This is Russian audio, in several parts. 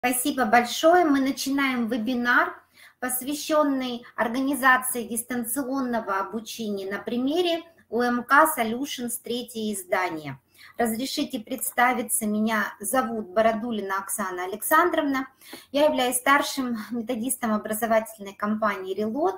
Спасибо большое. Мы начинаем вебинар, посвященный организации дистанционного обучения на примере УМК Solutions 3 издание. Разрешите представиться, меня зовут Бородулина Оксана Александровна. Я являюсь старшим методистом образовательной компании Reload,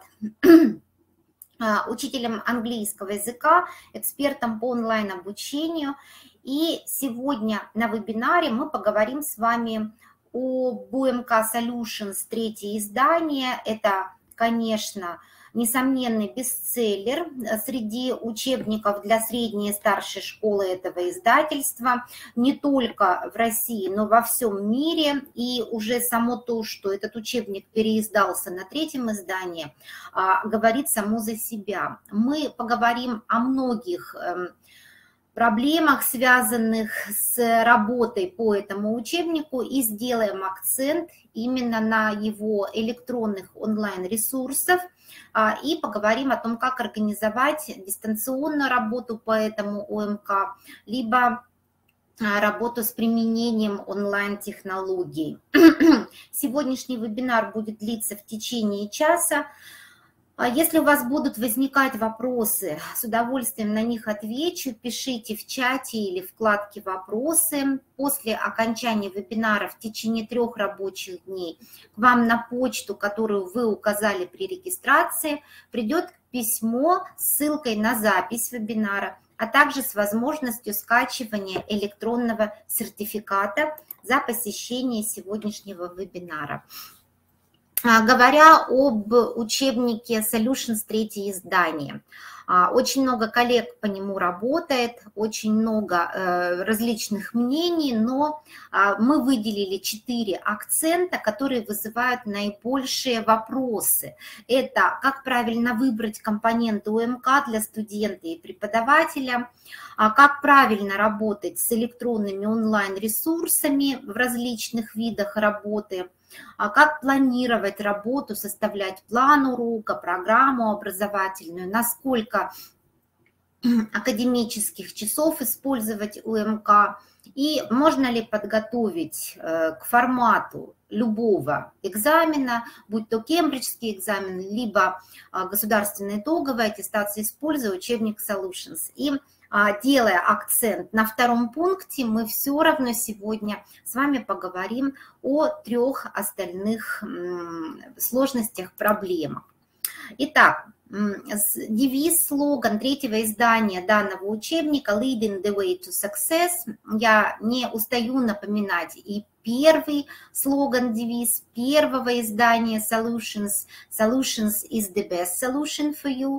учителем английского языка, экспертом по онлайн-обучению. И сегодня на вебинаре мы поговорим с вами об УМК Solutions 3 издание. Это, конечно, несомненный бестселлер среди учебников для средней и старшей школы этого издательства, не только в России, но во всем мире. И уже само то, что этот учебник переиздался на 3-м издании, говорит само за себя. Мы поговорим о многих проблемах, связанных с работой по этому учебнику, и сделаем акцент именно на его электронных онлайн-ресурсах, и поговорим о том, как организовать дистанционную работу по этому ОМК, либо работу с применением онлайн-технологий. Сегодняшний вебинар будет длиться в течение часа. Если у вас будут возникать вопросы, с удовольствием на них отвечу. Пишите в чате или в вкладке «Вопросы». После окончания вебинара в течение 3 рабочих дней к вам на почту, которую вы указали при регистрации, придет письмо с ссылкой на запись вебинара, а также с возможностью скачивания электронного сертификата за посещение сегодняшнего вебинара. Говоря об учебнике Solutions 3 издание, очень много коллег по нему работает, очень много различных мнений, но мы выделили 4 акцента, которые вызывают наибольшие вопросы. Это как правильно выбрать компоненты УМК для студента и преподавателя, как правильно работать с электронными онлайн-ресурсами в различных видах работы, как планировать работу, составлять план урока, программу образовательную, насколько академических часов использовать УМК, и можно ли подготовить к формату любого экзамена, будь то кембриджский экзамен, либо государственная итоговая аттестация, используя учебник Solutions. И делая акцент на 2-м пункте, мы все равно сегодня с вами поговорим о 3 остальных сложностях, проблемах. Итак, девиз, слоган 3-го издания данного учебника «Leading the way to success». Я не устаю напоминать и первый слоган, девиз 1-го издания Solutions. Solutions is the best solution for you.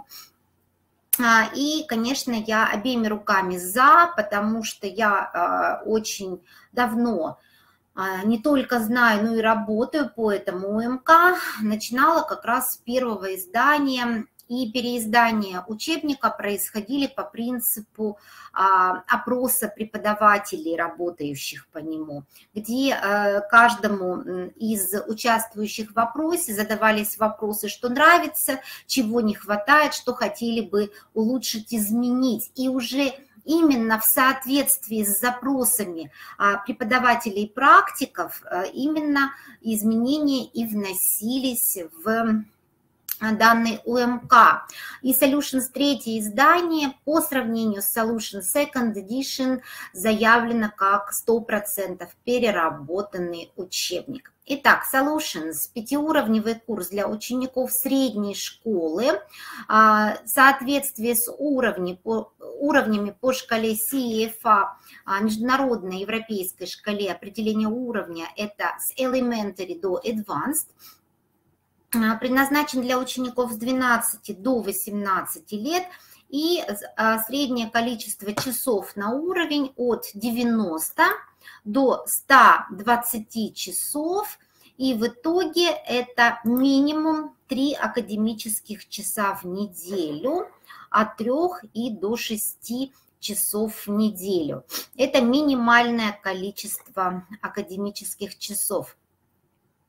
И, конечно, я обеими руками за, потому что я очень давно не только знаю, но и работаю по этому УМК. Начинала как раз с 1-го издания, и переиздания учебника происходили по принципу опроса преподавателей, работающих по нему, где каждому из участвующих в вопросе задавались вопросы, что нравится, чего не хватает, что хотели бы улучшить, изменить. И уже именно в соответствии с запросами преподавателей и практиков именно изменения и вносились в данный УМК. И Solutions 3 издание по сравнению с Solutions 2nd Edition заявлено как 100% переработанный учебник. Итак, Solutions – 5-уровневый курс для учеников средней школы. В соответствии с уровнями по шкале CEFA, международной европейской шкале определения уровня, это с Elementary до Advanced, предназначен для учеников с 12 до 18 лет, и среднее количество часов на уровень от 90 до 120 часов, и в итоге это минимум 3 академических часа в неделю, от 3 и до 6 часов в неделю. Это минимальное количество академических часов.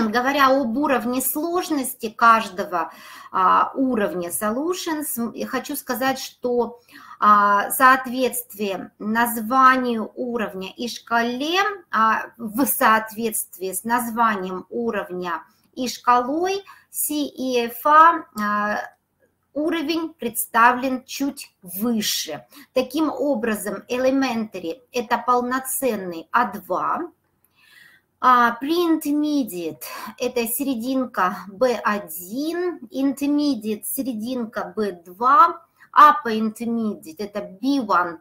говоря об уровне сложности каждого уровня Solutions, я хочу сказать, что соответствие названию уровня и шкале в соответствии с названием уровня и шкалой CEFA уровень представлен чуть выше. Таким образом, Elementary – это полноценный А2, Pre-Intermediate – это серединка B1, Intermediate – серединка B2, Upper Intermediate – это B1+,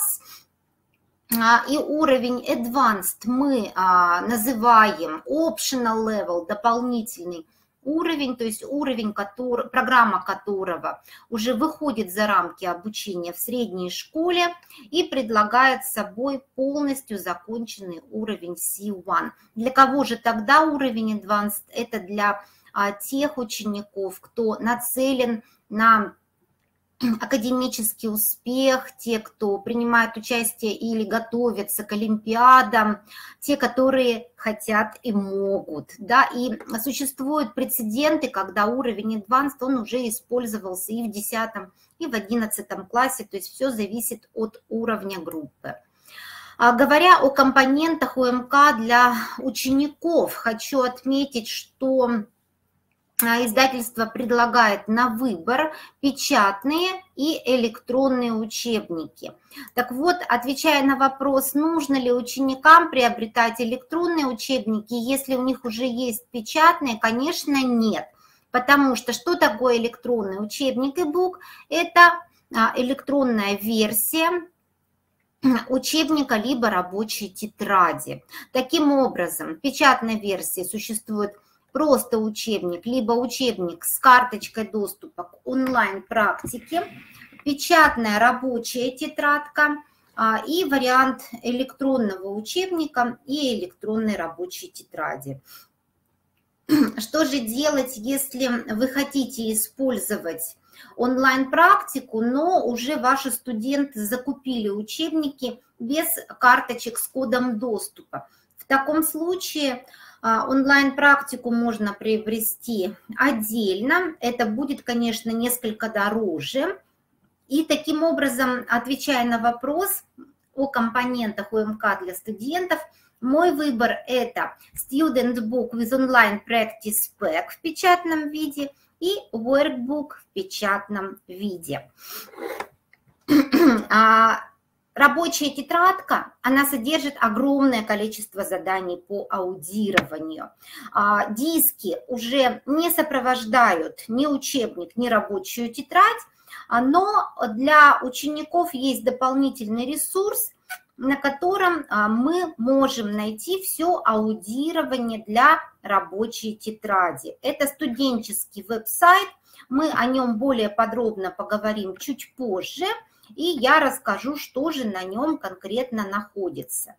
и уровень Advanced мы называем Optional Level, дополнительный уровень, то есть уровень, программа которого уже выходит за рамки обучения в средней школе и предлагает собой полностью законченный уровень C1. Для кого же тогда уровень Advanced? Это для тех учеников, кто нацелен на академический успех, те, кто принимает участие или готовятся к олимпиадам, те, которые хотят и могут. Да? И существуют прецеденты, когда уровень Advanced, он уже использовался и в 10, и в 11 классе, то есть все зависит от уровня группы. Говоря о компонентах УМК для учеников, хочу отметить, что издательство предлагает на выбор печатные и электронные учебники. Так вот, отвечая на вопрос, нужно ли ученикам приобретать электронные учебники, если у них уже есть печатные, конечно, нет. Потому что такое электронный учебник e-book? Это электронная версия учебника либо рабочей тетради. Таким образом, в печатной версии существует просто учебник, либо учебник с карточкой доступа к онлайн-практике, печатная рабочая тетрадка и вариант электронного учебника и электронной рабочей тетради. Что же делать, если вы хотите использовать онлайн-практику, но уже ваши студенты закупили учебники без карточек с кодом доступа? В таком случае онлайн-практику можно приобрести отдельно, это будет, конечно, несколько дороже. И таким образом, отвечая на вопрос о компонентах ОМК для студентов, мой выбор – это Student Book with Online Practice Pack в печатном виде и Workbook в печатном виде. Рабочая тетрадка, она содержит огромное количество заданий по аудированию. Диски уже не сопровождают ни учебник, ни рабочую тетрадь, но для учеников есть дополнительный ресурс, на котором мы можем найти все аудирование для рабочей тетради. Это студенческий веб-сайт, мы о нем более подробно поговорим чуть позже. И я расскажу, что же на нем конкретно находится.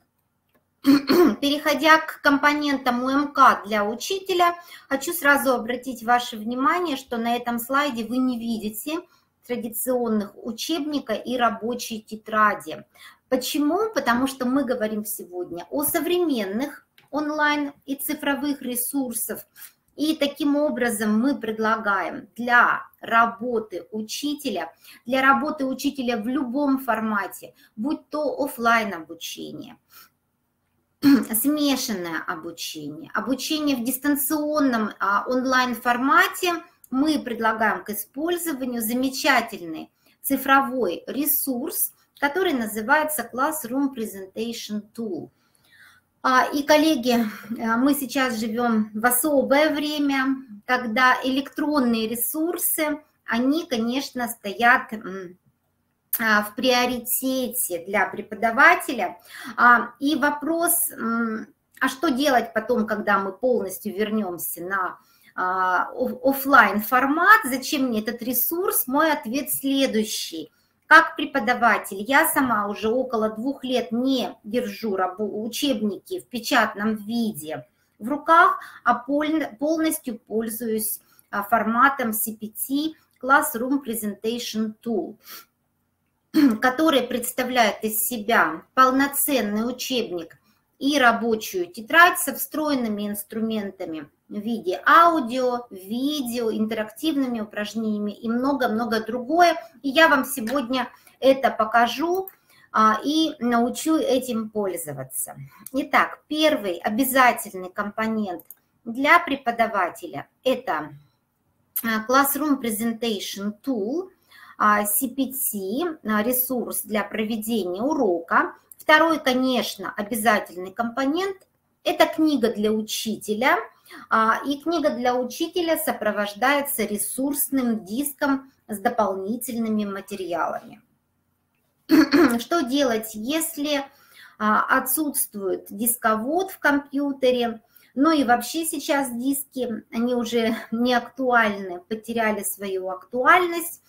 Переходя к компонентам УМК для учителя, хочу сразу обратить ваше внимание, что на этом слайде вы не видите традиционных учебника и рабочей тетради. Почему? Потому что мы говорим сегодня о современных онлайн и цифровых ресурсах. И таким образом мы предлагаем для работы учителя в любом формате, будь то офлайн обучение, смешанное обучение, обучение в дистанционном онлайн формате, мы предлагаем к использованию замечательный цифровой ресурс, который называется Classroom Presentation Tool. И, коллеги, мы сейчас живем в особое время, когда электронные ресурсы, они, конечно, стоят в приоритете для преподавателя. И вопрос, а что делать потом, когда мы полностью вернемся на офлайн формат, зачем мне этот ресурс? Мой ответ следующий. Как преподаватель, я сама уже около 2 лет не держу учебники в печатном виде в руках, а полностью пользуюсь форматом CPT Classroom Presentation Tool, который представляет из себя полноценный учебник и рабочую тетрадь со встроенными инструментами в виде аудио, видео, интерактивными упражнениями и много-много другое. И я вам сегодня это покажу и научу этим пользоваться. Итак, первый обязательный компонент для преподавателя – это Classroom Presentation Tool, CPT, ресурс для проведения урока. Второй, конечно, обязательный компонент – это книга для учителя. И книга для учителя сопровождается ресурсным диском с дополнительными материалами. Что делать, если отсутствует дисковод в компьютере? Ну и вообще сейчас диски, они уже не актуальны, потеряли свою актуальность.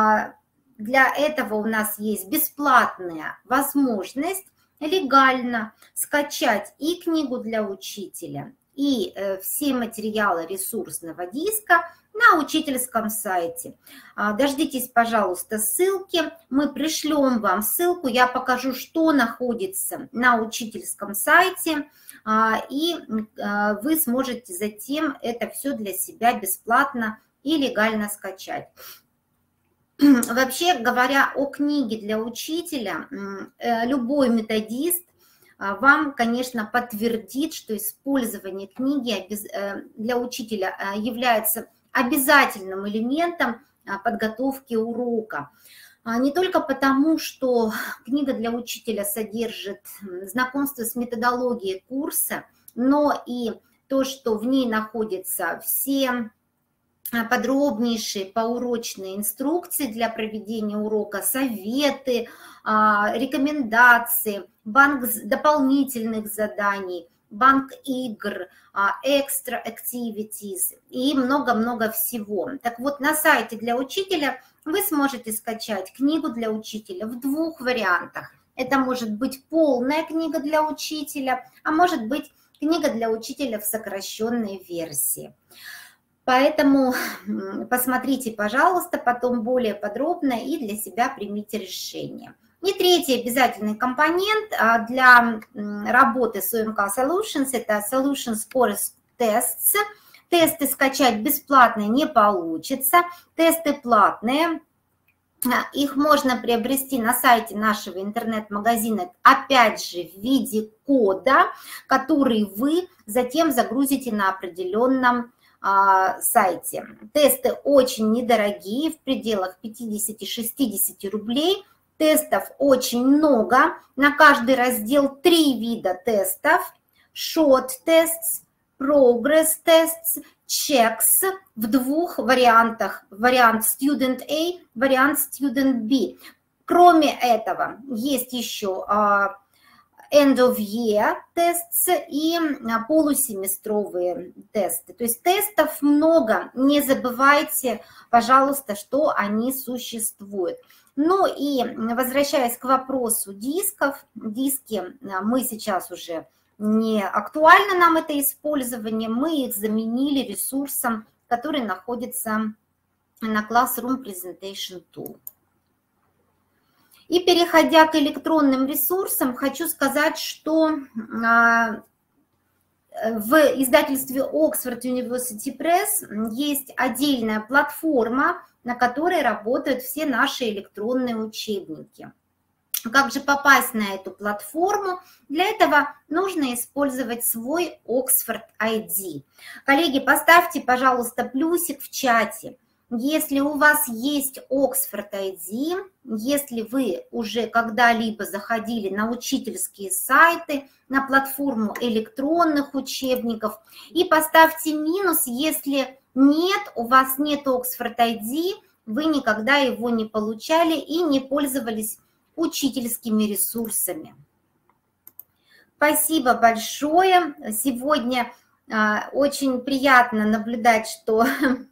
Для этого у нас есть бесплатная возможность легально скачать и книгу для учителя, и все материалы ресурсного диска на учительском сайте. Дождитесь, пожалуйста, ссылки. Мы пришлем вам ссылку, я покажу, что находится на учительском сайте, и вы сможете затем это все для себя бесплатно и легально скачать. Вообще говоря о книге для учителя, любой методист вам, конечно, подтвердит, что использование книги для учителя является обязательным элементом подготовки урока. Не только потому, что книга для учителя содержит знакомство с методологией курса, но и то, что в ней находятся все подробнейшие поурочные инструкции для проведения урока, советы, рекомендации, банк дополнительных заданий, банк игр, extra activities и много-много всего. Так вот, на сайте для учителя вы сможете скачать книгу для учителя в двух вариантах. Это может быть полная книга для учителя, а может быть книга для учителя в сокращенной версии. Поэтому посмотрите, пожалуйста, потом более подробно и для себя примите решение. И третий обязательный компонент для работы с OMK Solutions – это Solutions Course Tests. Тесты скачать бесплатно не получится, тесты платные. Их можно приобрести на сайте нашего интернет-магазина, опять же, в виде кода, который вы затем загрузите на определенном сайте. Тесты очень недорогие, в пределах 50-60 рублей. Тестов очень много. На каждый раздел 3 вида тестов. Short tests, progress tests, checks в двух вариантах. Вариант Student A, вариант Student B. Кроме этого, есть еще end of year tests и полусеместровые тесты. То есть тестов много, не забывайте, пожалуйста, что они существуют. Ну и возвращаясь к вопросу дисков, диски мы сейчас уже не актуально нам это использование, мы их заменили ресурсом, который находится на Classroom Presentation Tool. И переходя к электронным ресурсам, хочу сказать, что в издательстве Oxford University Press есть отдельная платформа, на которой работают все наши электронные учебники. Как же попасть на эту платформу? Для этого нужно использовать свой Oxford ID. Коллеги, поставьте, пожалуйста, плюсик в чате, если у вас есть Oxford ID, если вы уже когда-либо заходили на учительские сайты, на платформу электронных учебников, и поставьте минус, если нет, у вас нет Oxford ID, вы никогда его не получали и не пользовались учительскими ресурсами. Спасибо большое. Сегодня очень приятно наблюдать, что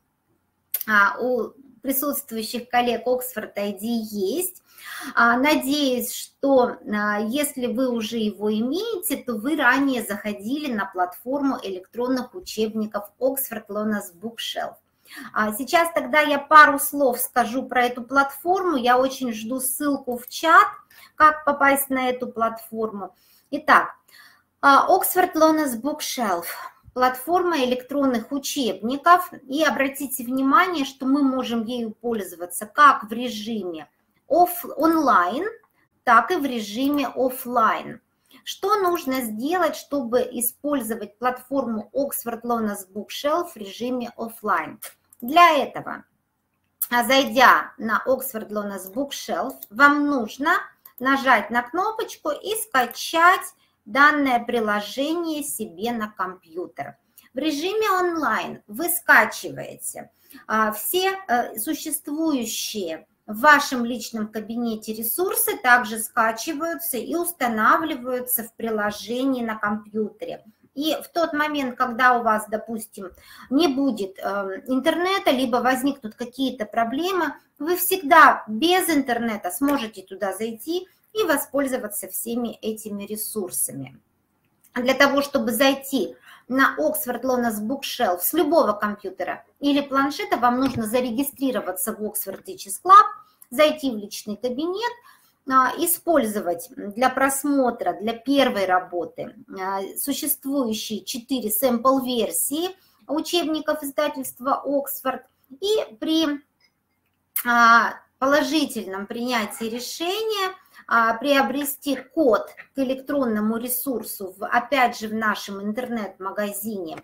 у присутствующих коллег Oxford ID есть. Надеюсь, что если вы уже его имеете, то вы ранее заходили на платформу электронных учебников Oxford Learners Bookshelf. Сейчас тогда я пару слов скажу про эту платформу. Я очень жду ссылку в чат, как попасть на эту платформу. Итак, Oxford Learners Bookshelf – платформа электронных учебников. И обратите внимание, что мы можем ею пользоваться как в режиме онлайн, так и в режиме офлайн. Что нужно сделать, чтобы использовать платформу Oxford Learners Bookshelf в режиме офлайн? Для этого, зайдя на Oxford Learners Bookshelf, вам нужно нажать на кнопочку и скачать данное приложение себе на компьютер. В режиме онлайн вы скачиваете все существующие в вашем личном кабинете ресурсы, также скачиваются и устанавливаются в приложении на компьютере. И в тот момент, когда у вас, допустим, не будет интернета, либо возникнут какие-то проблемы, вы всегда без интернета сможете туда зайти и воспользоваться всеми этими ресурсами. Для того, чтобы зайти на Oxford Learners Bookshelf с любого компьютера или планшета, вам нужно зарегистрироваться в Oxford Teachers Club, зайти в личный кабинет, использовать для просмотра, для первой работы существующие 4 сэмпл-версии учебников издательства Oxford, и при положительном принятии решения приобрести код к электронному ресурсу, опять же в нашем интернет-магазине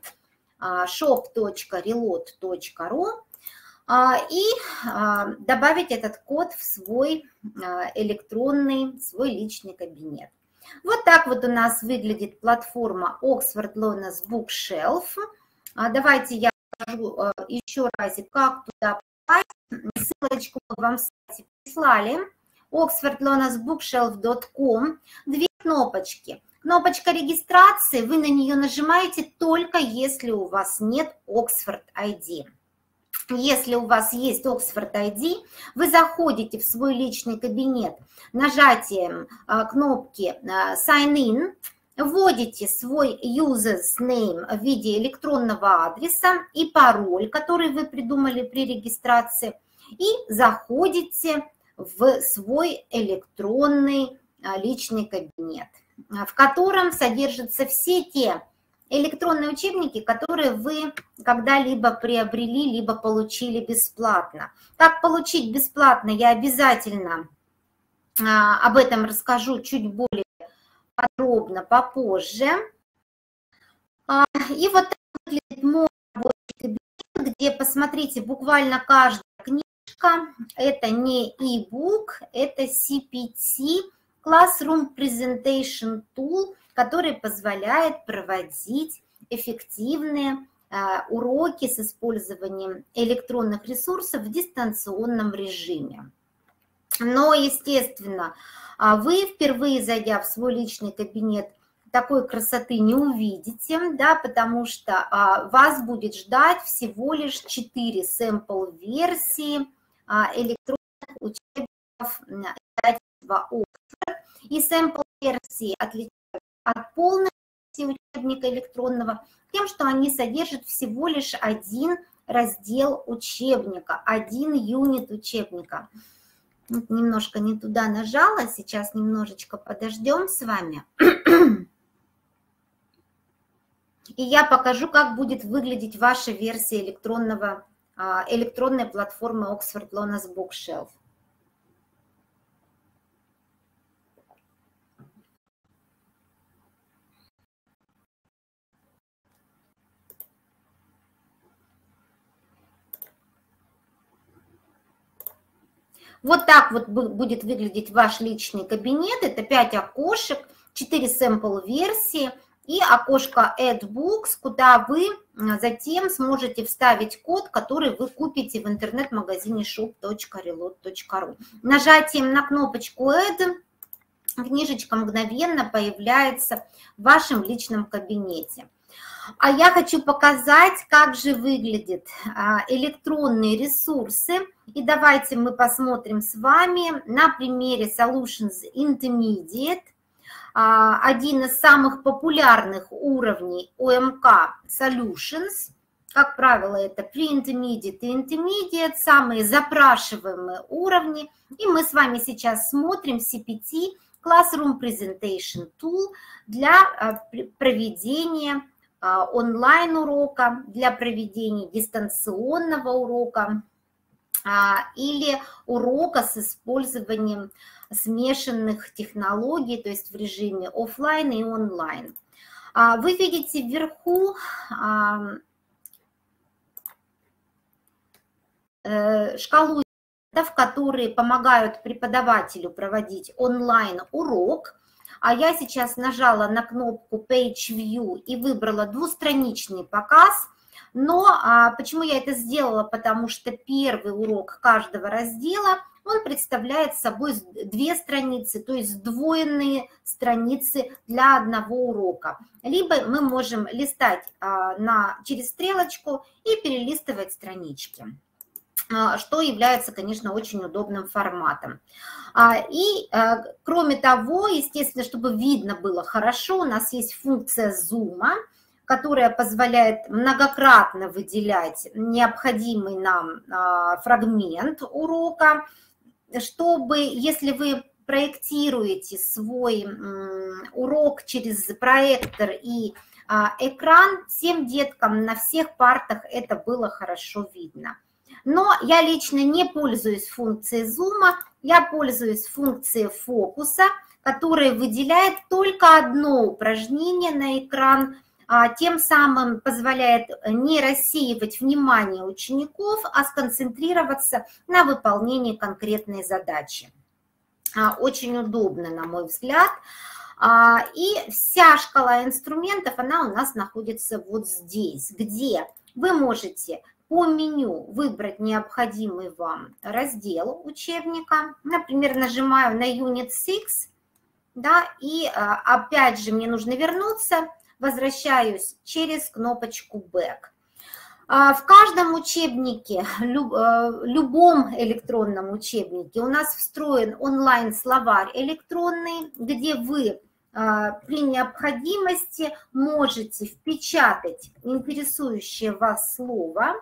shop.relot.ru, и добавить этот код в свой электронный, свой личный кабинет. Вот так вот у нас выглядит платформа Oxford Learners Bookshelf. Давайте я покажу еще раз, как туда попасть. Ссылочку мы вам прислали. oxfordlearnersbookshelf.com. 2 кнопочки. Кнопочка регистрации, вы на нее нажимаете только если у вас нет Oxford ID. Если у вас есть Oxford ID, вы заходите в свой личный кабинет нажатием кнопки Sign In, вводите свой users name в виде электронного адреса и пароль, который вы придумали при регистрации, и заходите в свой электронный личный кабинет, в котором содержатся все те электронные учебники, которые вы когда-либо приобрели, либо получили бесплатно. Как получить бесплатно, я обязательно об этом расскажу чуть более подробно попозже. И вот так выглядит мой рабочий кабинет, где, посмотрите, буквально каждая книжка, это не e-book, это CPT, Classroom Presentation Tool, который позволяет проводить эффективные уроки с использованием электронных ресурсов в дистанционном режиме. Но, естественно, вы, впервые зайдя в свой личный кабинет, такой красоты не увидите, да, потому что вас будет ждать всего лишь 4 сэмпл-версии электронных учебников издательства Oxford. И сэмпл-версии отличаются от полной версии учебника электронного тем, что они содержат всего лишь один раздел учебника, один юнит учебника. Вот немножко не туда нажала, сейчас немножечко подождем с вами. И я покажу, как будет выглядеть ваша версия электронной платформы Oxford Learners Bookshelf. Вот так вот будет выглядеть ваш личный кабинет. Это 5 окошек, 4 сэмпл-версии и окошко Add Books, куда вы затем сможете вставить код, который вы купите в интернет-магазине shop.relot.ru. Нажатием на кнопочку Add книжечка мгновенно появляется в вашем личном кабинете. А я хочу показать, как же выглядят электронные ресурсы. И давайте мы посмотрим с вами на примере Solutions Intermediate. Один из самых популярных уровней ОМК Solutions. Как правило, это Pre-Intermediate и Intermediate, самые запрашиваемые уровни. И мы с вами сейчас смотрим CPT Classroom Presentation Tool для проведения онлайн-урока, для проведения дистанционного урока или урока с использованием смешанных технологий, то есть в режиме офлайн и онлайн. Вы видите вверху шкалу, которые помогают преподавателю проводить онлайн-урок. А я сейчас нажала на кнопку Page View и выбрала двустраничный показ. Но почему я это сделала? Потому что первый урок каждого раздела, он представляет собой 2 страницы, то есть сдвоенные страницы для одного урока. Либо мы можем листать через стрелочку и перелистывать странички, что является, конечно, очень удобным форматом. И, кроме того, естественно, чтобы видно было хорошо, у нас есть функция зума, которая позволяет многократно выделять необходимый нам фрагмент урока, чтобы, если вы проектируете свой урок через проектор и экран, всем деткам на всех партах это было хорошо видно. Но я лично не пользуюсь функцией зума, я пользуюсь функцией фокуса, которая выделяет только одно упражнение на экран, тем самым позволяет не рассеивать внимание учеников, а сконцентрироваться на выполнении конкретной задачи. Очень удобно, на мой взгляд. И вся шкала инструментов, она у нас находится вот здесь, где вы можете по меню выбрать необходимый вам раздел учебника. Например, нажимаю на Unit 6, да, и опять же мне нужно вернуться, возвращаюсь через кнопочку Back. В каждом учебнике, любом электронном учебнике у нас встроен онлайн-словарь электронный, где вы при необходимости можете впечатать интересующее вас слово,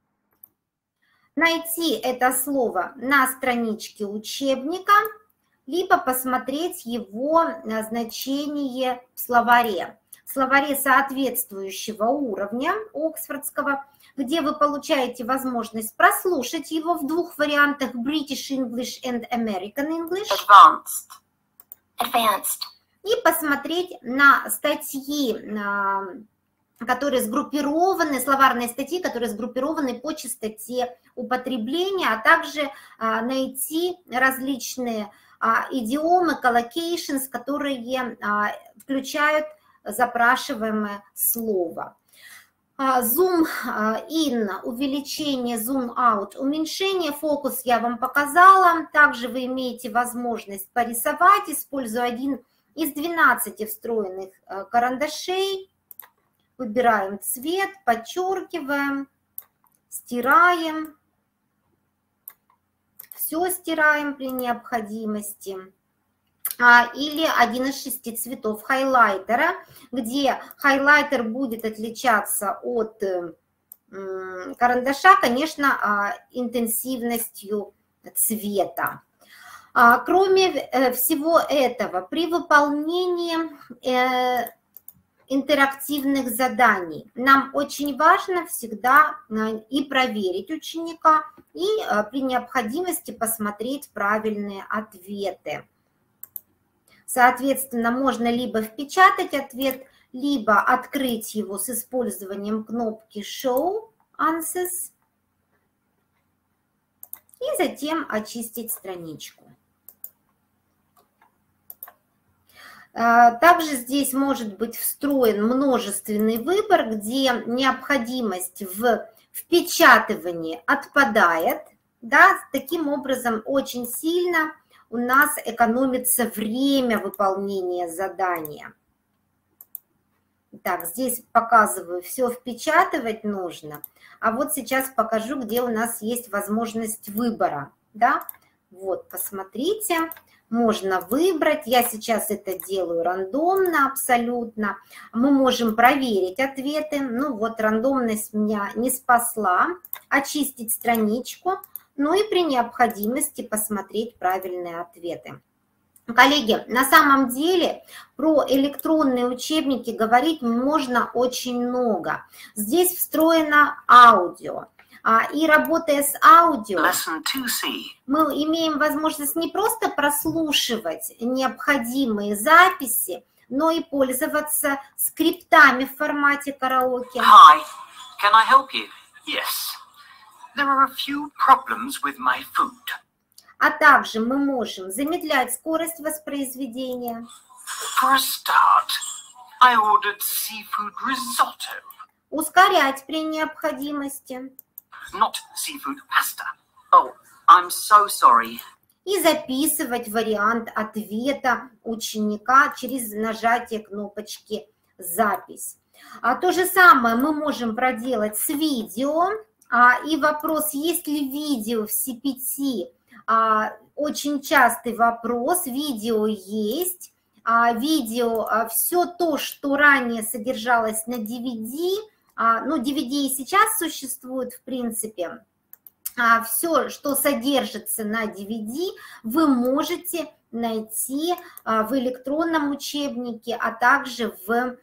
найти это слово на страничке учебника, либо посмотреть его значение в словаре соответствующего уровня Оксфордского, где вы получаете возможность прослушать его в 2 вариантах: British English and American English. Advanced. И посмотреть на статьи, которые сгруппированы, словарные статьи, которые сгруппированы по частоте употребления, а также найти различные идиомы, collocations, которые включают запрашиваемое слово. Zoom in, увеличение, zoom out, уменьшение, фокус я вам показала. Также вы имеете возможность порисовать, используя один из 12 встроенных карандашей. Выбираем цвет, подчеркиваем, стираем. Все стираем при необходимости. Или один из 6 цветов хайлайтера, где хайлайтер будет отличаться от карандаша, конечно, интенсивностью цвета. Кроме всего этого, при выполнении интерактивных заданий нам очень важно всегда и проверить ученика, и при необходимости посмотреть правильные ответы. Соответственно, можно либо впечатать ответ, либо открыть его с использованием кнопки Show Answers и затем очистить страничку. Также здесь может быть встроен множественный выбор, где необходимость в впечатывании отпадает. Да, таким образом очень сильно у нас экономится время выполнения задания. Так, здесь показываю, все впечатывать нужно. А вот сейчас покажу, где у нас есть возможность выбора. Да? Вот, посмотрите, можно выбрать. Я сейчас это делаю рандомно абсолютно. Мы можем проверить ответы. Ну вот, рандомность меня не спасла. Очистить страничку. Ну и при необходимости посмотреть правильные ответы. Коллеги, на самом деле про электронные учебники говорить можно очень много. Здесь встроено аудио. И работая с аудио, мы имеем возможность не просто прослушивать необходимые записи, но и пользоваться скриптами в формате караоке. Hi, can I help you? Yes. There are a few problems with my food. А также мы можем замедлять скорость воспроизведения. For a start, I ordered seafood risotto. Ускорять при необходимости. Not seafood pasta. Oh, I'm so sorry. И записывать вариант ответа ученика через нажатие кнопочки «Запись». То же самое мы можем проделать с видео. И вопрос, есть ли видео в CPT? Очень частый вопрос. Видео есть. Видео, все то, что ранее содержалось на DVD, ну, DVD и сейчас существует, в принципе, все, что содержится на DVD, вы можете найти в электронном учебнике, а также в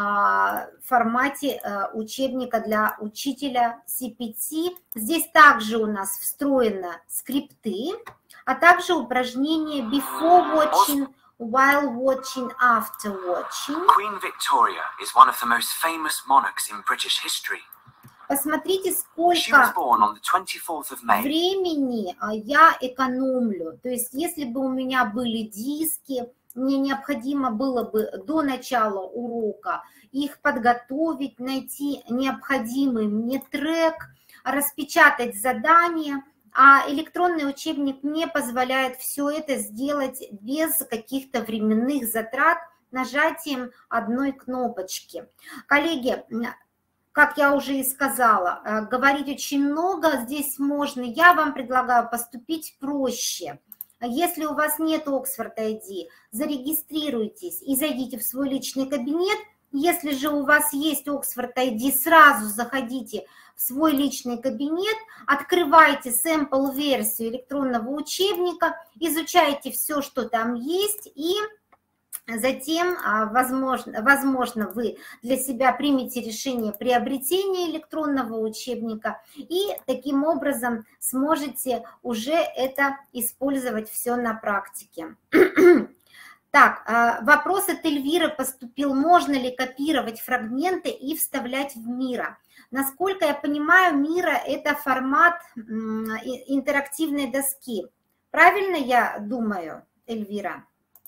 формате учебника для учителя CPT. Здесь также у нас встроены скрипты, а также упражнения before watching, while watching, after watching. Queen Victoria is one of the most famous monarchs in British history. Посмотрите, She was сколько born on the 24th of May. времени я экономлю. То есть, если бы у меня были диски, мне необходимо было бы до начала урока их подготовить, найти необходимый мне трек, распечатать задание, а электронный учебник мне позволяет все это сделать без каких-то временных затрат нажатием одной кнопочки. Коллеги, как я уже и сказала, говорить очень много здесь можно. Я вам предлагаю поступить проще. Если у вас нет Oxford ID, зарегистрируйтесь и зайдите в свой личный кабинет. Если же у вас есть Oxford ID, сразу заходите в свой личный кабинет, открывайте сэмпл-версию электронного учебника, изучайте все, что там есть, и затем, возможно, вы для себя примете решение приобретения электронного учебника и таким образом сможете уже это использовать все на практике. Так, вопрос от Эльвиры поступил. Можно ли копировать фрагменты и вставлять в Мира? Насколько я понимаю, Мира – это формат интерактивной доски. Правильно я думаю, Эльвира?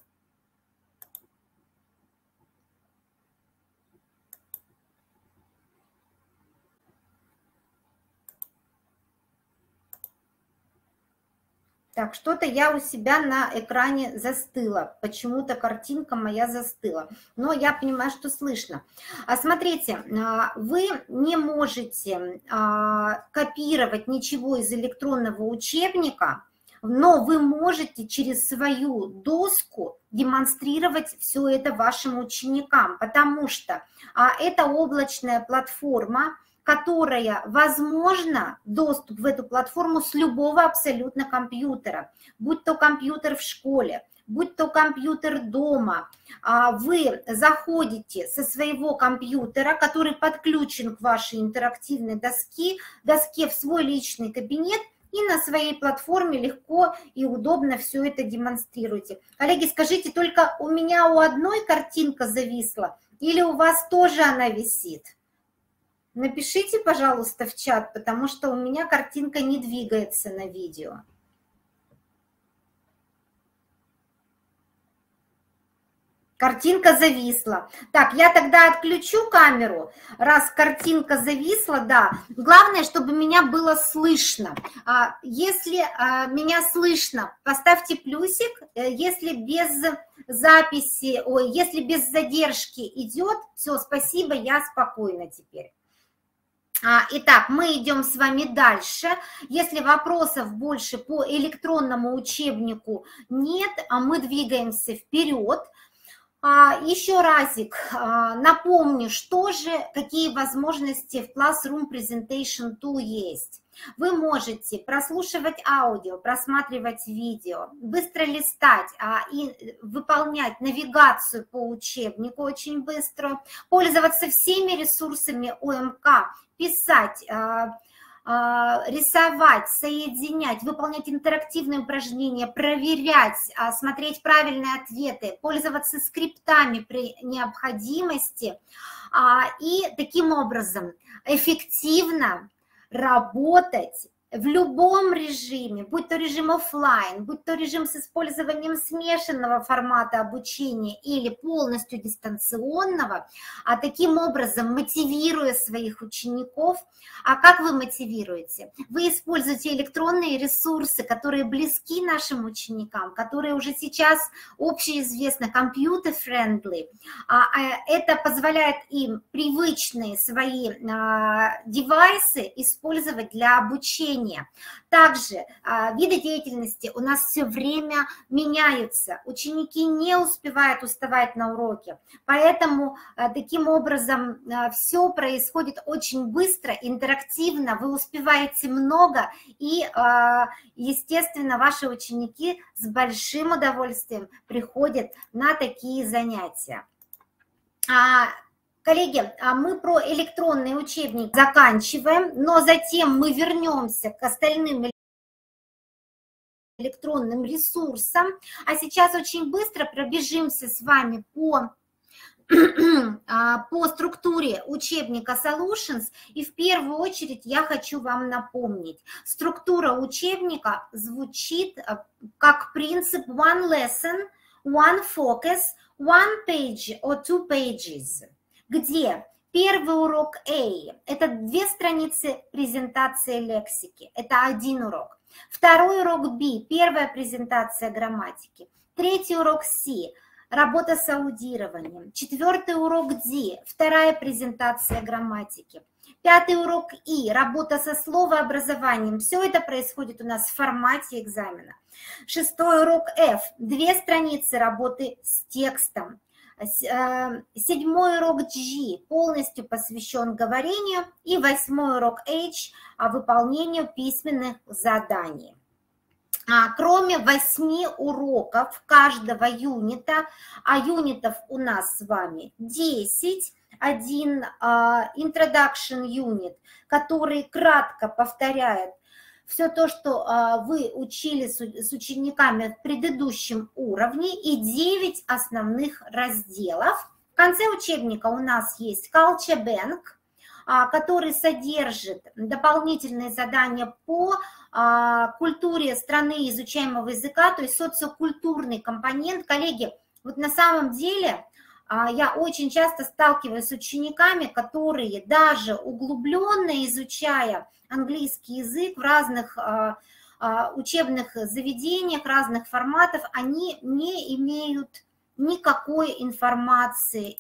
Так, что-то я у себя на экране застыла. Почему-то картинка моя застыла. Но я понимаю, что слышно. Смотрите, вы не можете копировать ничего из электронного учебника, но вы можете через свою доску демонстрировать все это вашим ученикам, потому что это облачная платформа, которая, возможно, доступ в эту платформу с любого абсолютно компьютера, будь то компьютер в школе, будь то компьютер дома. Вы заходите со своего компьютера, который подключен к вашей интерактивной доске в свой личный кабинет, и на своей платформе легко и удобно все это демонстрируете. Коллеги, скажите, только у меня у одной картинка зависла или у вас тоже она висит? Напишите, пожалуйста, в чат, потому что у меня картинка не двигается на видео. Картинка зависла. Так, я тогда отключу камеру, раз картинка зависла, да. Главное, чтобы меня было слышно. Если меня слышно, поставьте плюсик. Если без записи, если без задержки идет, все, спасибо, я спокойна теперь. Итак, мы идем с вами дальше. Если вопросов больше по электронному учебнику нет, мы двигаемся вперед. Еще разик напомню, какие возможности в Classroom Presentation Tool есть. Вы можете прослушивать аудио, просматривать видео, быстро листать и выполнять навигацию по учебнику очень быстро, пользоваться всеми ресурсами ОМК, писать, рисовать, соединять, выполнять интерактивные упражнения, проверять, смотреть правильные ответы, пользоваться скриптами при необходимости и таким образом эффективно работать в любом режиме, будь то режим офлайн, будь то режим с использованием смешанного формата обучения или полностью дистанционного, таким образом мотивируя своих учеников. А как вы мотивируете? Вы используете электронные ресурсы, которые близки нашим ученикам, которые уже сейчас общеизвестно computer-friendly. Это позволяет им привычные свои девайсы использовать для обучения. Также виды деятельности у нас все время меняются. Ученики не успевают уставать на уроке, поэтому таким образом все происходит очень быстро, интерактивно, вы успеваете много, и, естественно, ваши ученики с большим удовольствием приходят на такие занятия. Коллеги, мы про электронный учебник заканчиваем, но затем мы вернемся к остальным электронным ресурсам. А сейчас очень быстро пробежимся с вами по структуре учебника Solutions. И в первую очередь я хочу вам напомнить, структура учебника звучит как принцип one lesson, one focus, one page or two pages, где первый урок A – это 2 страницы презентации лексики, это 1 урок. Второй урок B – первая презентация грамматики. Третий урок C – работа с аудированием. 4-й урок D – вторая презентация грамматики. 5-й урок И – работа со словообразованием. Все это происходит у нас в формате экзамена. 6-й урок F – 2 страницы работы с текстом. 7-й урок G полностью посвящен говорению, и 8-й урок H выполнению письменных заданий. Кроме 8 уроков каждого юнита, а юнитов у нас с вами 10, один introduction unit, который кратко повторяет все то, что вы учили с учениками в предыдущем уровне, и 9 основных разделов. В конце учебника у нас есть Culture Bank, который содержит дополнительные задания по культуре страны изучаемого языка, то есть социокультурный компонент. Коллеги, вот на самом деле я очень часто сталкиваюсь с учениками, которые даже углубленно изучая английский язык в разных учебных заведениях, разных форматов, они не имеют никакой информации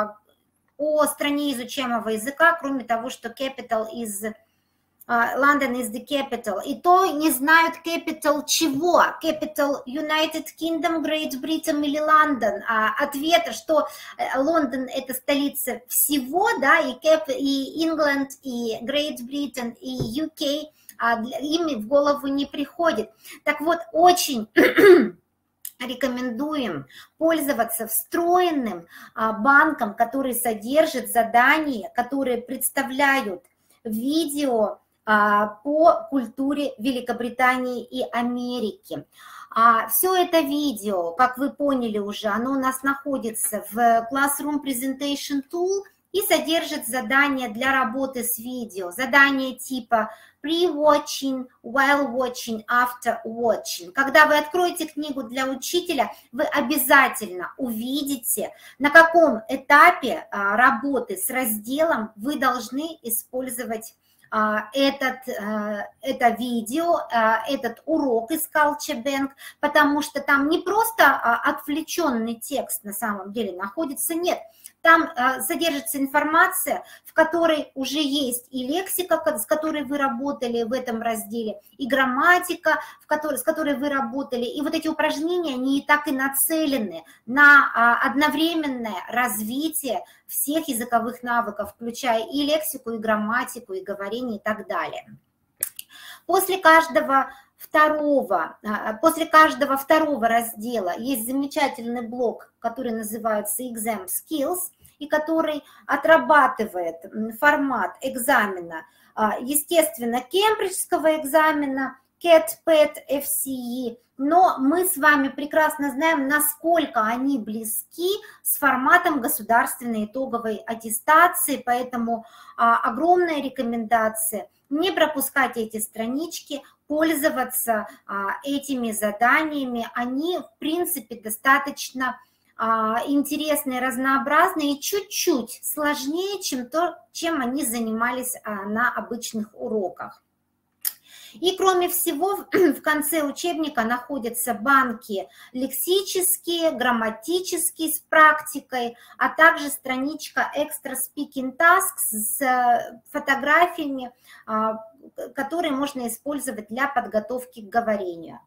о стране изучаемого языка, кроме того, что capital is London is the capital, и то не знают capital чего, capital United Kingdom, Great Britain или London, ответа, что Лондон это столица всего, да, и England, и Great Britain, и UK, им в голову не приходит. Так вот, очень рекомендуем пользоваться встроенным банком, который содержит задания, которые представляют видео по культуре Великобритании и Америки. Все это видео, как вы поняли уже, оно у нас находится в Classroom Presentation Tool и содержит задания для работы с видео. Задания типа pre-watching, while watching, after watching. Когда вы откроете книгу для учителя, вы обязательно увидите, на каком этапе работы с разделом вы должны использовать это видео, этот урок из Culture Bank, потому что там не просто отвлеченный текст на самом деле находится, нет, там содержится информация, в которой уже есть и лексика, с которой вы работали в этом разделе, и грамматика, с которой вы работали. И вот эти упражнения, они и так и нацелены на одновременное развитие всех языковых навыков, включая и лексику, и грамматику, и говорение, и так далее. После каждого второго раздела есть замечательный блок, который называется Exam Skills, и который отрабатывает формат экзамена, естественно, кембриджского экзамена, CAT, PET, FCE, но мы с вами прекрасно знаем, насколько они близки с форматом государственной итоговой аттестации, поэтому огромная рекомендация не пропускать эти странички, пользоваться этими заданиями. Они, в принципе, достаточно интересные, разнообразные и чуть-чуть сложнее, чем то, чем они занимались на обычных уроках. И кроме всего, в конце учебника находятся банки лексические, грамматические с практикой, а также страничка Extra Speaking Tasks с фотографиями, которые можно использовать для подготовки к говорению.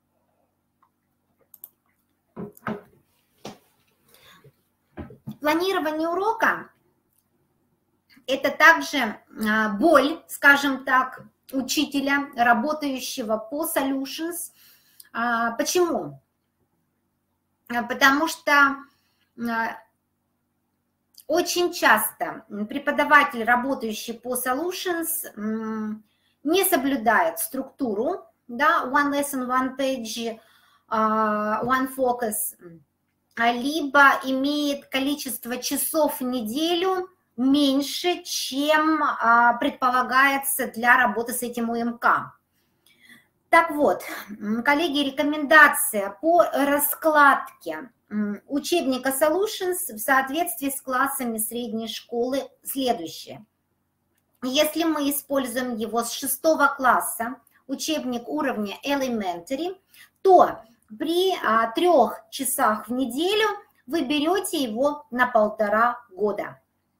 Планирование урока – это также боль, скажем так, учителя, работающего по Solutions. Почему? Потому что очень часто преподаватель, работающий по Solutions, не соблюдает структуру, да, one lesson, one page, one focus, либо имеет количество часов в неделю меньше, чем предполагается для работы с этим УМК. Так вот, коллеги, рекомендация по раскладке учебника Solutions в соответствии с классами средней школы следующее. Если мы используем его с 6 класса, учебник уровня Elementary, то при 3 часах в неделю вы берете его на 1,5 года.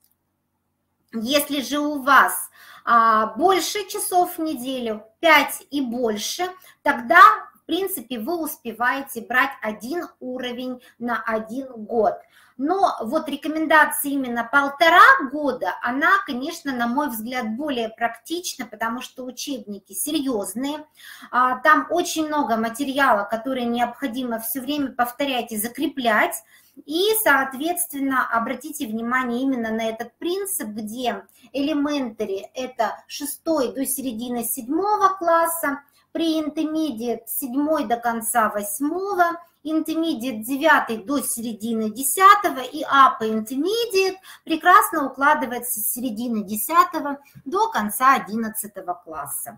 Если же у вас больше часов в неделю, 5 и больше, тогда, в принципе, вы успеваете брать один уровень на 1 год. Но вот рекомендация именно 1,5 года, она, конечно, на мой взгляд, более практична, потому что учебники серьезные, там очень много материала, который необходимо все время повторять и закреплять. И, соответственно, обратите внимание именно на этот принцип, где elementary – это 6 до середины 7 класса, при intermediate 7 до конца 8, intermediate 9 до середины 10 и upper intermediate прекрасно укладывается с середины 10 до конца 11 класса.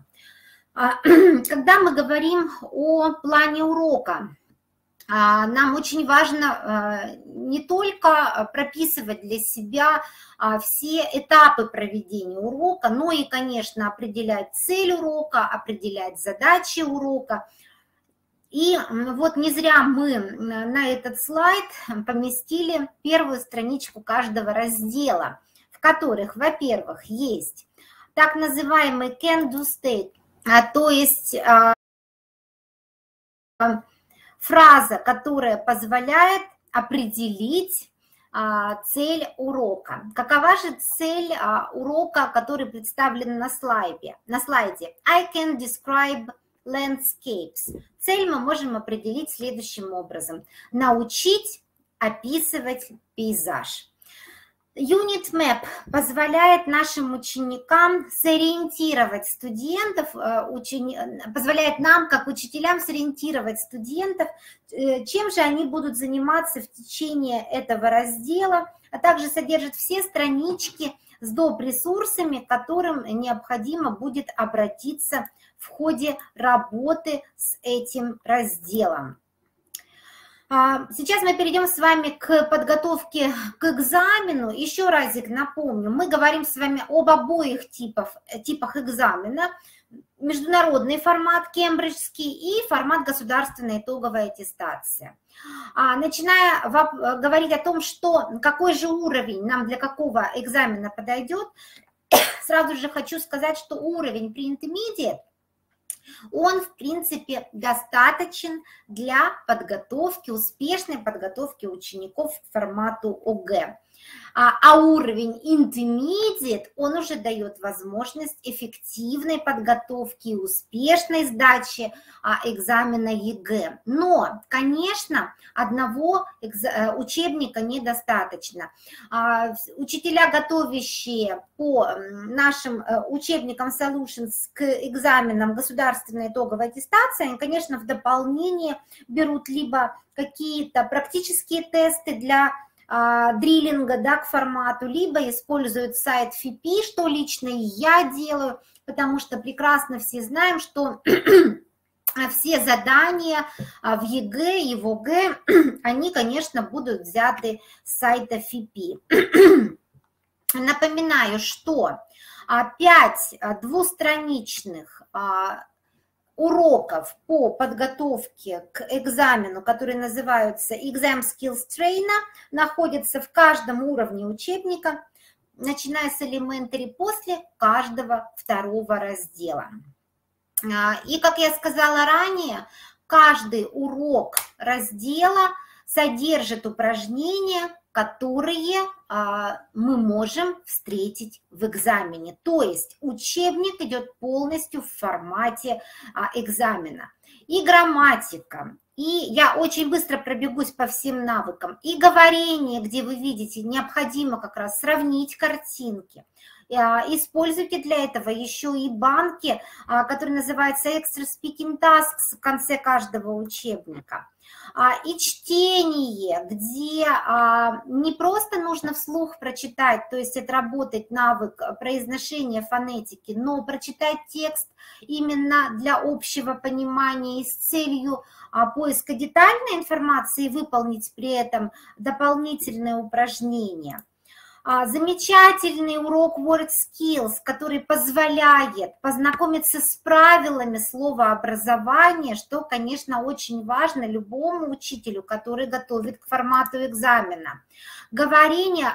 Когда мы говорим о плане урока, нам очень важно не только прописывать для себя все этапы проведения урока, но и, конечно, определять цель урока, определять задачи урока. И вот не зря мы на этот слайд поместили первую страничку каждого раздела, в которых, во-первых, есть так называемый can-do state, то есть фраза, которая позволяет определить цель урока. Какова же цель урока, который представлен на слайде? I can describe landscapes. Цель мы можем определить следующим образом. Научить описывать пейзаж. Unit Map позволяет нашим ученикам сориентировать студентов, позволяет нам, как учителям, сориентировать студентов, чем же они будут заниматься в течение этого раздела, а также содержит все странички с доп. Ресурсами, к которым необходимо будет обратиться в ходе работы с этим разделом. Сейчас мы перейдем с вами к подготовке к экзамену. Еще разик напомню, мы говорим с вами об обоих типах экзамена. Международный формат кембриджский и формат государственной итоговой аттестации. Начиная говорить о том, какой же уровень нам для какого экзамена подойдет, сразу же хочу сказать, что уровень pre-intermediate, он, в принципе, достаточен для подготовки, успешной подготовки учеников к формату ОГЭ. А уровень intermediate, он уже дает возможность эффективной подготовки и успешной сдачи экзамена ЕГЭ. Но, конечно, одного учебника недостаточно. Учителя, готовящие по нашим учебникам Solutions к экзаменам государственной итоговой аттестации, они, конечно, в дополнение берут либо какие-то практические тесты для дриллинга, да, к формату, либо используют сайт FIPI, что лично и я делаю, потому что прекрасно все знаем, что все задания в ЕГЭ и в ОГЭ, они, конечно, будут взяты с сайта FIPI. Напоминаю, что 5 двустраничных уроков по подготовке к экзамену, которые называются Exam Skills Trainer, находятся в каждом уровне учебника, начиная с Elementary, после каждого второго раздела. И, как я сказала ранее, каждый урок раздела содержит упражнения, которые мы можем встретить в экзамене. То есть учебник идет полностью в формате экзамена. И грамматика, и я очень быстро пробегусь по всем навыкам, и говорение, где вы видите, необходимо как раз сравнить картинки. Используйте для этого еще и банки, которые называются Extra Speaking Tasks в конце каждого учебника. И чтение, где не просто нужно вслух прочитать, то есть отработать навык произношения фонетики, но прочитать текст именно для общего понимания и с целью поиска детальной информации и выполнить при этом дополнительные упражнения. Замечательный урок Word Skills, который позволяет познакомиться с правилами словообразования, что, конечно, очень важно любому учителю, который готовит к формату экзамена. Говорение,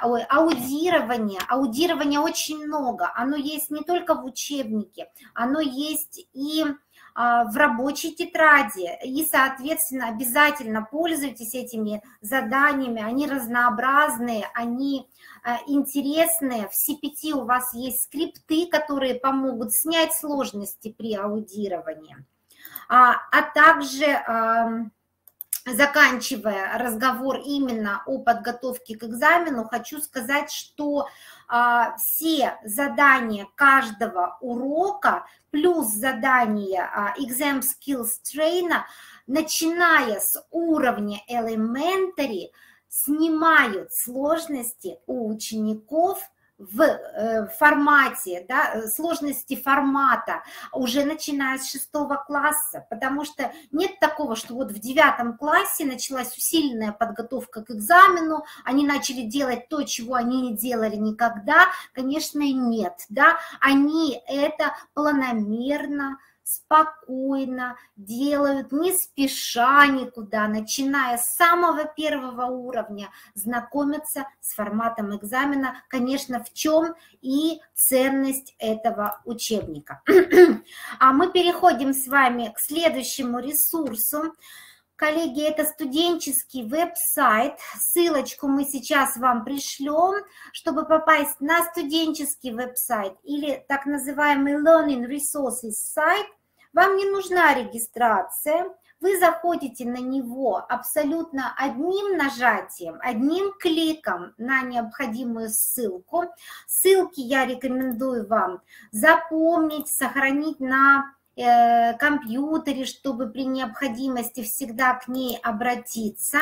аудирование очень много, оно есть не только в учебнике, оно есть и в рабочей тетради, и, соответственно, обязательно пользуйтесь этими заданиями, они разнообразные, они интересные. В CPT у вас есть скрипты, которые помогут снять сложности при аудировании, а также, заканчивая разговор именно о подготовке к экзамену, хочу сказать, что все задания каждого урока плюс задания Exam Skills Trainer, начиная с уровня Elementary, снимают сложности у учеников в формате, да, сложности формата уже начиная с 6 класса, потому что нет такого, что вот в 9 классе началась усиленная подготовка к экзамену, они начали делать то, чего они не делали никогда, конечно, нет, да, они это планомерно, спокойно делают, не спеша никуда, начиная с самого первого уровня, знакомятся с форматом экзамена, конечно, в чем и ценность этого учебника. А мы переходим с вами к следующему ресурсу. Коллеги, это студенческий веб-сайт. Ссылочку мы сейчас вам пришлем, чтобы попасть на студенческий веб-сайт или так называемый Learning Resources сайт. Вам не нужна регистрация, вы заходите на него абсолютно одним нажатием, одним кликом на необходимую ссылку. Ссылки я рекомендую вам запомнить, сохранить на компьютере, чтобы при необходимости всегда к ней обратиться.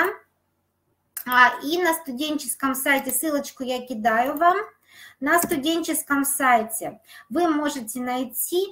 И на студенческом сайте, ссылочку я кидаю вам. На студенческом сайте вы можете найти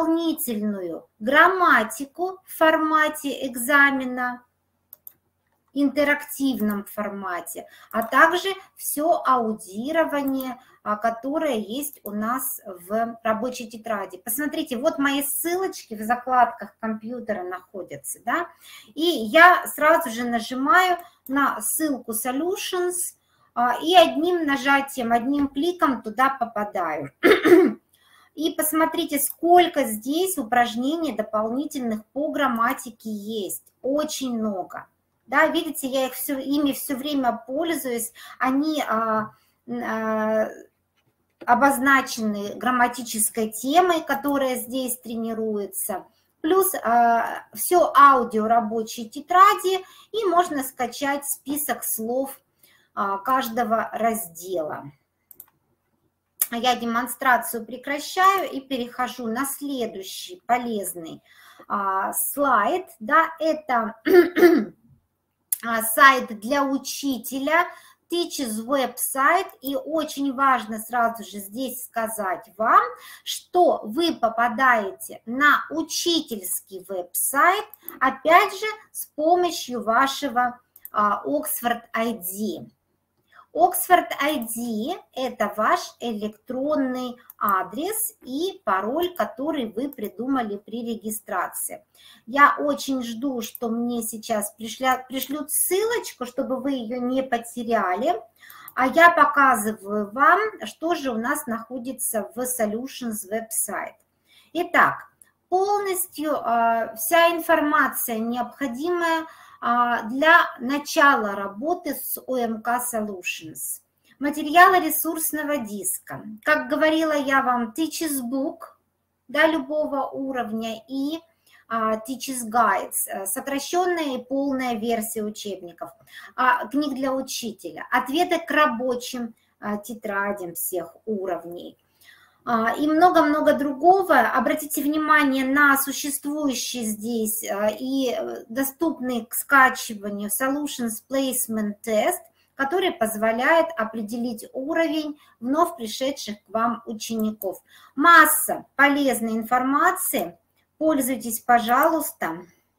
дополнительную грамматику в формате экзамена. интерактивном формате, а также все аудирование, которое есть у нас в рабочей тетради. Посмотрите, вот мои ссылочки в закладках компьютера находятся, да, и я сразу же нажимаю на ссылку Solutions и одним нажатием, одним кликом туда попадаю. И посмотрите, сколько здесь упражнений дополнительных по грамматике есть. Очень много. Да, видите, я ими все время пользуюсь. Они обозначены грамматической темой, которая здесь тренируется. Плюс все аудио рабочей тетради. И можно скачать список слов каждого раздела. Я демонстрацию прекращаю и перехожу на следующий полезный слайд. Да, это сайт для учителя, Teachers веб-сайт. И очень важно сразу же здесь сказать вам, что вы попадаете на учительский веб-сайт, опять же, с помощью вашего Oxford ID. Oxford ID – это ваш электронный адрес и пароль, который вы придумали при регистрации. Я очень жду, что мне сейчас пришлют ссылочку, чтобы вы ее не потеряли. А я показываю вам, что же у нас находится в Solutions веб-сайт. Итак, полностью вся информация необходимая для начала работы с ОМК Solutions. Материалы ресурсного диска. Как говорила я вам, Teachers Book, да, любого уровня, и Teachers Guides, сокращенная и полная версия учебников, книг для учителя, ответы к рабочим тетрадям всех уровней. И много-много другого. Обратите внимание на существующий здесь и доступный к скачиванию Solutions Placement Test, который позволяет определить уровень вновь пришедших к вам учеников. Масса полезной информации. Пользуйтесь, пожалуйста.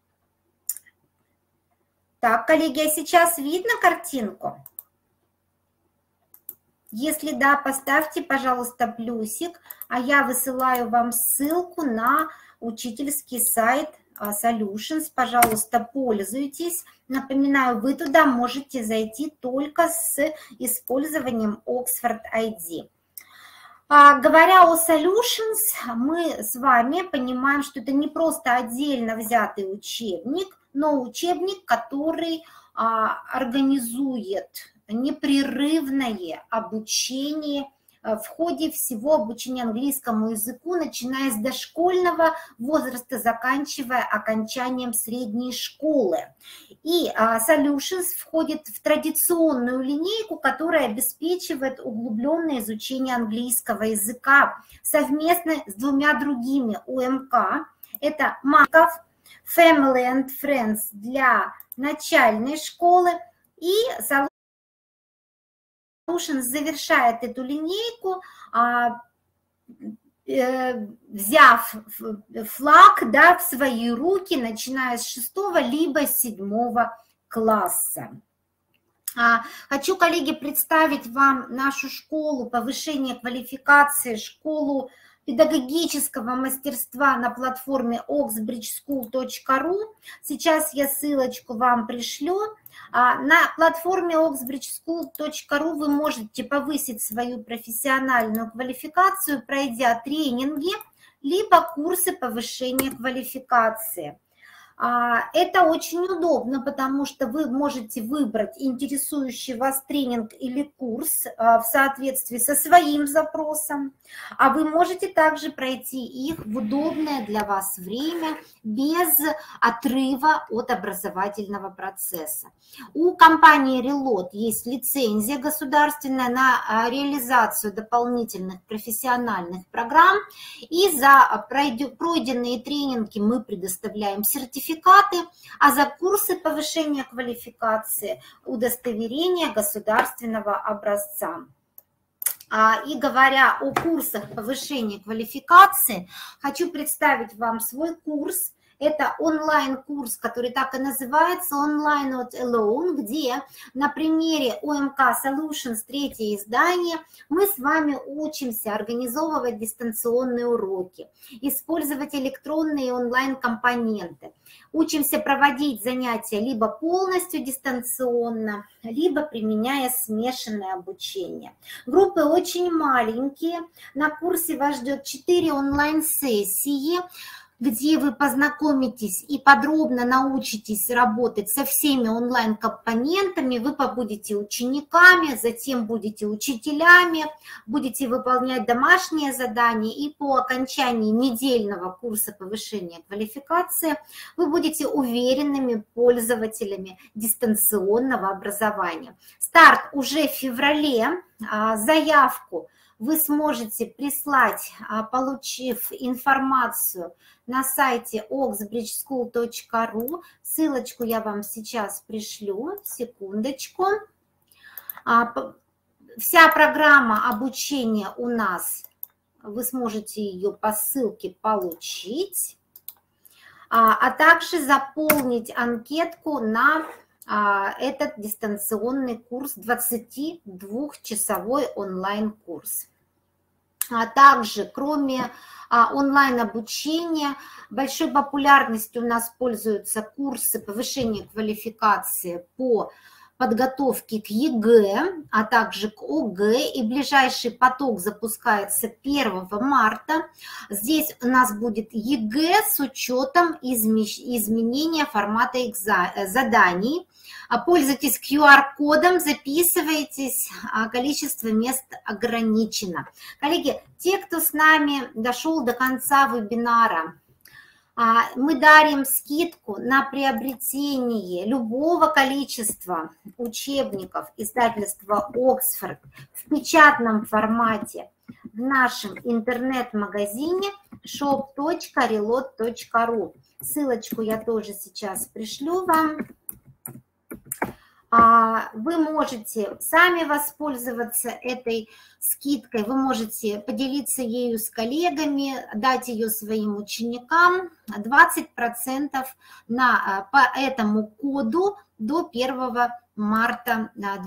Так, коллеги, а сейчас видно картинку? Если да, поставьте, пожалуйста, плюсик, а я высылаю вам ссылку на учительский сайт Solutions. Пожалуйста, пользуйтесь. Напоминаю, вы туда можете зайти только с использованием Oxford ID. Говоря о Solutions, мы с вами понимаем, что это не просто отдельно взятый учебник, но учебник, который организует непрерывное обучение в ходе всего обучения английскому языку, начиная с дошкольного возраста, заканчивая окончанием средней школы. И Solutions входит в традиционную линейку, которая обеспечивает углубленное изучение английского языка совместно с двумя другими УМК. Это Маков, Family and Friends для начальной школы, и Solutions завершает эту линейку, взяв флаг, да, в свои руки, начиная с 6 либо 7 класса. Хочу, коллеги, представить вам нашу школу повышения квалификации, школу педагогического мастерства на платформе oxbridgeschool.ru. Сейчас я ссылочку вам пришлю. На платформе oxbridgeschool.ru вы можете повысить свою профессиональную квалификацию, пройдя тренинги, либо курсы повышения квалификации. Это очень удобно, потому что вы можете выбрать интересующий вас тренинг или курс в соответствии со своим запросом, а вы можете также пройти их в удобное для вас время без отрыва от образовательного процесса. У компании Reload есть лицензия государственная на реализацию дополнительных профессиональных программ, и за пройденные тренинги мы предоставляем сертификаты, а за курсы повышения квалификации удостоверение государственного образца. И говоря о курсах повышения квалификации, хочу представить вам свой курс. Это онлайн-курс, который так и называется «Online Not Alone», где на примере ОМК Solutions, третье издание, мы с вами учимся организовывать дистанционные уроки, использовать электронные и онлайн-компоненты. Учимся проводить занятия либо полностью дистанционно, либо применяя смешанное обучение. Группы очень маленькие. На курсе вас ждет 4 онлайн-сессии, где вы познакомитесь и подробно научитесь работать со всеми онлайн-компонентами. Вы побудете учениками, затем будете учителями, будете выполнять домашние задания, и по окончании недельного курса повышения квалификации вы будете уверенными пользователями дистанционного образования. Старт уже в феврале. Заявку вы сможете прислать, получив информацию на сайте oxbridgeschool.ru. Ссылочку я вам сейчас пришлю, секундочку. Вся программа обучения у нас, вы сможете ее по ссылке получить, а также заполнить анкетку на этот дистанционный курс, 22-часовой онлайн-курс. А также, кроме онлайн-обучения, большой популярностью у нас пользуются курсы повышения квалификации по подготовке к ЕГЭ, а также к ОГЭ, и ближайший поток запускается 1 марта. Здесь у нас будет ЕГЭ с учетом изменения формата заданий. Пользуйтесь QR-кодом, записывайтесь, количество мест ограничено. Коллеги, те, кто с нами дошел до конца вебинара, мы дарим скидку на приобретение любого количества учебников издательства Оксфорд в печатном формате в нашем интернет-магазине shop.relot.ru. Ссылочку я тоже сейчас пришлю вам. Вы можете сами воспользоваться этой скидкой, вы можете поделиться ею с коллегами, дать ее своим ученикам. 20% по этому коду до 1 марта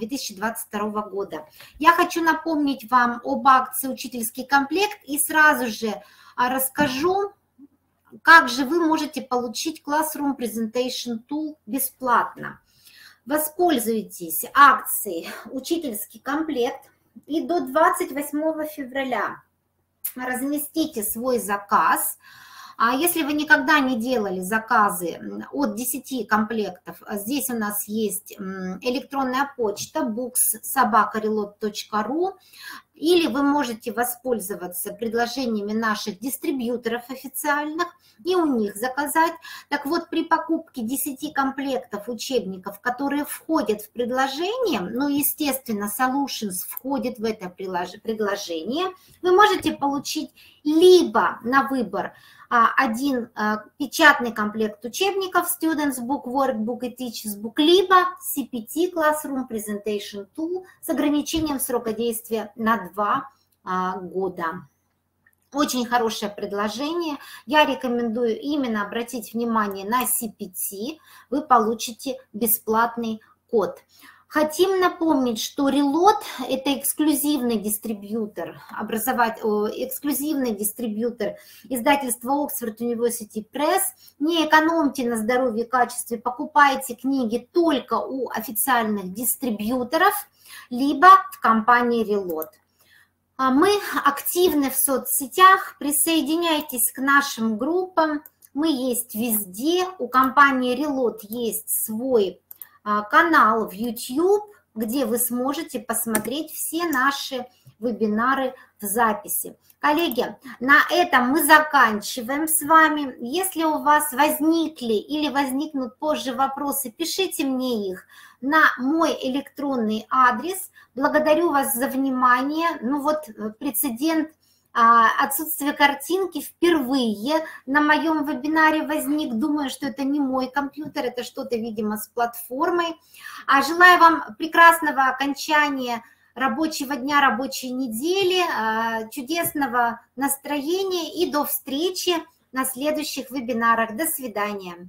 2022 года. Я хочу напомнить вам об акции «Учительский комплект» и сразу же расскажу, как же вы можете получить Classroom Presentation Tool бесплатно. Воспользуйтесь акцией «Учительский комплект» и до 28 февраля разместите свой заказ. А если вы никогда не делали заказы от 10 комплектов, здесь у нас есть электронная почта books@relot.ru, или вы можете воспользоваться предложениями наших дистрибьюторов официальных и у них заказать. Так вот, при покупке 10 комплектов учебников, которые входят в предложение, ну, естественно, Solutions входит в это предложение, вы можете получить либо на выбор один печатный комплект учебников Students Book, Workbook и Teachers Book, либо CPT Classroom Presentation Tool с ограничением срока действия на 2 года. Очень хорошее предложение. Я рекомендую именно обратить внимание на CPT. Вы получите бесплатный код. Хотим напомнить, что Relot – это эксклюзивный дистрибьютор, эксклюзивный дистрибьютор издательства Oxford University Press. Не экономьте на здоровье и качестве, покупайте книги только у официальных дистрибьюторов, либо в компании Relot. Мы активны в соцсетях, присоединяйтесь к нашим группам, мы есть везде. У компании Relot есть свой канал в YouTube, где вы сможете посмотреть все наши вебинары в записи. Коллеги, на этом мы заканчиваем с вами. Если у вас возникли или возникнут позже вопросы, пишите мне их на мой электронный адрес. Благодарю вас за внимание. Ну вот прецедент отсутствие картинки впервые на моем вебинаре возник. Думаю, что это не мой компьютер, это что-то, видимо, с платформой. Желаю вам прекрасного окончания рабочего дня, рабочей недели, чудесного настроения и до встречи на следующих вебинарах. До свидания.